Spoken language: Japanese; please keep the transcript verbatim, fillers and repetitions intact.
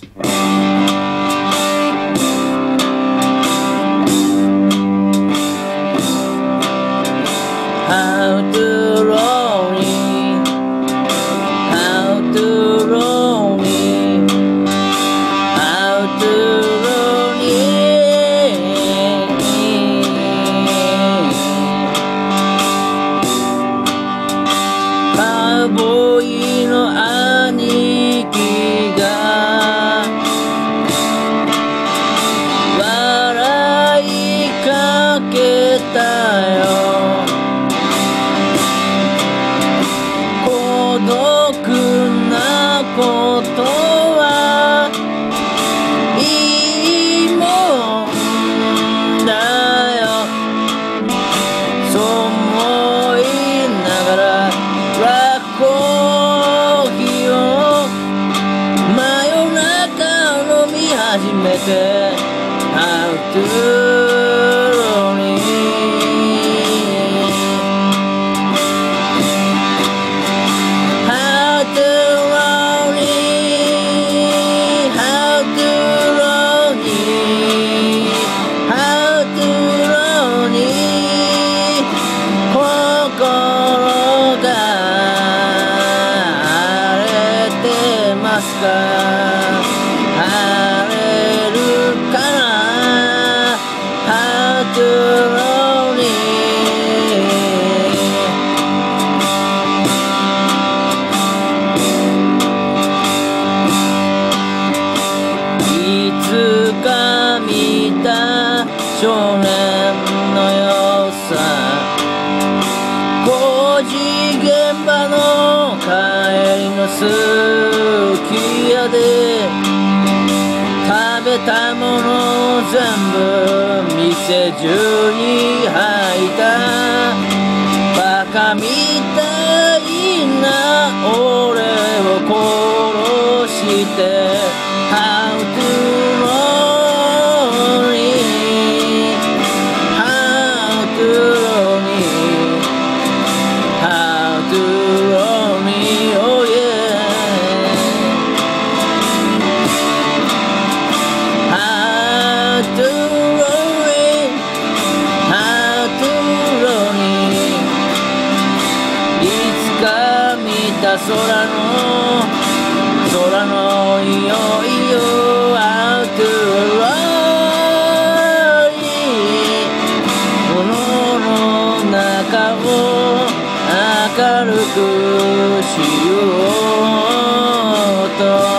How to lonely, how to lonely, how to lonely. カウボーイの兄貴が笑いかけたよ。孤独なことはいいもんだよ。そう思いながらラコーヒーを真夜中飲み始めて How to lonely, how to lonely, how to lonely, how to lonely. 心が荒れてますか？晴れるかな？ How to lonely. いつか見た少年のよさ、工事現場の帰りのすき家で食べたもの全部店中に吐いた。バカみたいな俺を殺して How to lonely, how to lonely, how to lonely, oh yeah. How to lonely, how to lonely. いつか見た空の空のいよいよ How to lonely. 炎の中を明るくしようと